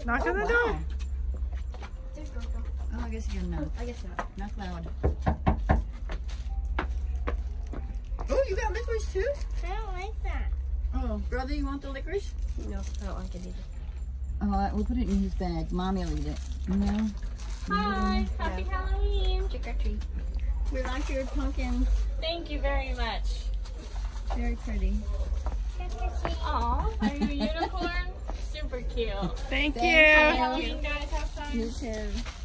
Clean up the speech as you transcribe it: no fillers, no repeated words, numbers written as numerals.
Knock on the door. There's Coco. Oh, I guess again, no. Oh, I guess not. Not loud. Oh, you got licorice too? I don't like that. Oh, brother, you want the licorice? No, I don't like it either. Oh, we'll put it in his bag. Mommy will eat it. No. Hi, happy Halloween. Trick or treat. We like your pumpkins. Thank you very much. Very pretty. Aw, are you a unicorn? Super cute. Thank you. Happy Halloween, guys. Have fun. You too.